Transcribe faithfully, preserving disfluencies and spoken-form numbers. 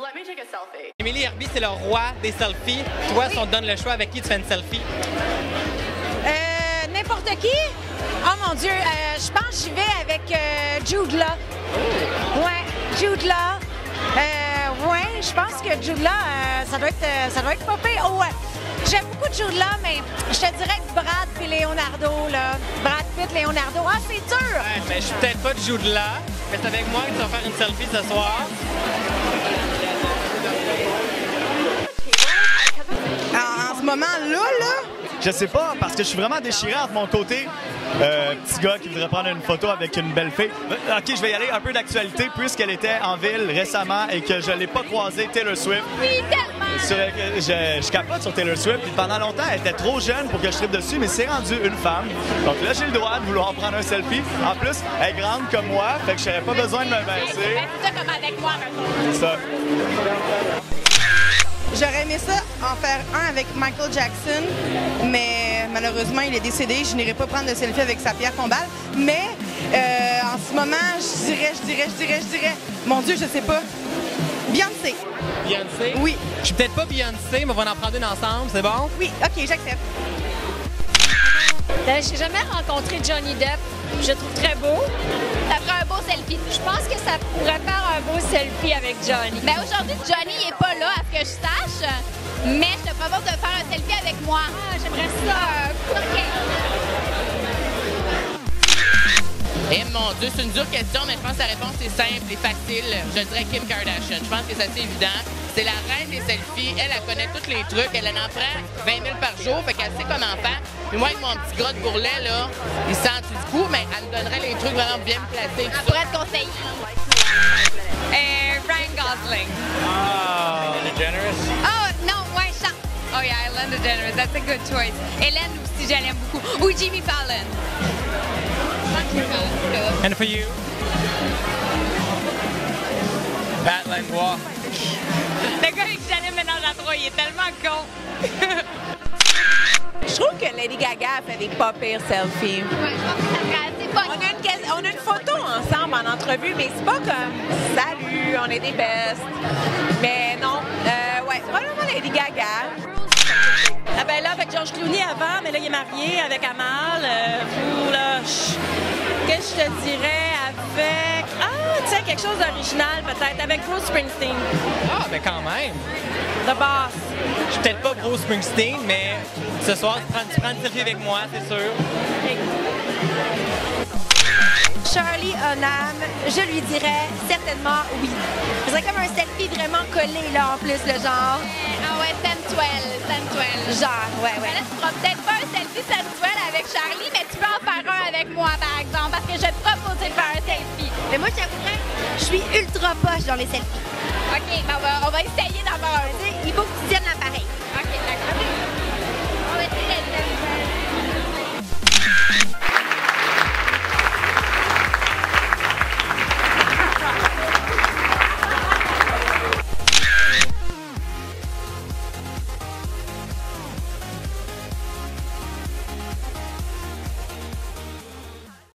Let me take a selfie. Émilie Herbie, c'est le roi des selfies. Toi, si on te donne le choix, avec qui tu fais une selfie? Euh, n'importe qui? Oh mon Dieu, euh, je pense que j'y vais avec euh, Jude Law. Ouais, Jude Law. Euh, ouais, je pense que Jude Law, euh, ça doit être, euh, ça doit être pas pire. Oh, ouais. J'aime beaucoup Jude Law, mais je te dirais que Brad et Leonardo, là. Brad Pitt, Leonardo. Ah, c'est dur! Ouais, mais je suis peut-être pas de Jude Law, mais c'est avec moi que tu vas faire une selfie ce soir. En, en ce moment-là, là, je sais pas, parce que je suis vraiment déchiré entre mon côté euh, petit gars qui voudrait prendre une photo avec une belle fille. Euh, OK, je vais y aller un peu d'actualité puisqu'elle était en ville récemment et que je l'ai pas croisée, Taylor Swift. Oui, tellement! Sur- je, je capote sur Taylor Swift. Puis pendant longtemps, elle était trop jeune pour que je tripe dessus, mais c'est rendu une femme. Donc là, j'ai le droit de vouloir prendre un selfie. En plus, elle est grande comme moi, fait que je n'aurais pas besoin de me baisser. C'est ça comme avec moi, C'est ça. J'aurais aimé ça en faire un avec Michael Jackson, mais malheureusement, il est décédé. Je n'irai pas prendre de selfie avec sa pierre tombale. Mais euh, en ce moment, je dirais, je dirais, je dirais, je dirais... Mon Dieu, je sais pas. Beyoncé. Beyoncé? Oui. Je suis peut-être pas Beyoncé, mais on va en prendre une ensemble, c'est bon? Oui, OK, j'accepte. Euh, J'ai jamais rencontré Johnny Depp. Je le trouve très beau. Ça ferait un beau selfie. Je pense que ça pourrait faire un beau selfie avec Johnny. Ben aujourd'hui, Johnny il est pas là, à ce que je sache. Mais je te propose de faire un selfie avec moi. Ah, j'aimerais ça. OK. Eh mon Dieu, c'est une dure question, mais je pense que la réponse est simple et facile. Je dirais Kim Kardashian. Je pense que c'est assez évident. C'est la reine des selfies. Elle, elle connaît tous les trucs. Elle en prend vingt mille par jour, fait qu'elle sait comment faire. Puis moi, avec mon petit gras de bourrelet, là, il sent du coup, mais elle me donnerait les trucs vraiment bien placés. Elle pourrait te conseiller. Eh, Ryan Gosling. Ah, Ellen DeGeneres. Oh, non, ouais, Charles. Oh, yeah, Ellen DeGeneres. That's a good choice. Hélène aussi, je l'aime beaucoup. Ou Jimmy Fallon. And for you? Pat Langlois. Le gars avec Janine mélange à trois, il est tellement con. Je trouve que Lady Gaga fait des pas pires selfies. Ouais, je pense que ça serait assez fun. On a, une, ques- on a une photo ensemble en entrevue, mais c'est pas comme « Salut, on est des bestes ». Mais non, euh, ouais, probablement Lady Gaga. Ah ben là, avec George Clooney avant, mais là, il est marié avec Amal. Euh, fou, là, je- qu'est-ce que je te dirais avec... Ah, tu sais, quelque chose d'original peut-être, avec Bruce Springsteen. Ah, ben quand même. The Boss. Je suis peut-être pas Bruce Springsteen, mais ce soir, tu prends, tu prends une selfie avec moi, c'est sûr. Charlie Hunnam, je lui dirais certainement oui. Ce serait comme un selfie vraiment collé, là, en plus, le genre. Ah ouais, sensuel, sensuel. Genre, ouais, Mais ouais. là, tu feras peut-être pas un selfie sensuel avec Charlie, mais tu peux en faire un avec moi, par exemple, parce que je vais te proposer de faire un selfie. Mais moi, j'avouerais, je suis ultra poche dans les selfies. OK, ben on va, on va essayer d'en faire un. Tu sais, il faut que tu tiennes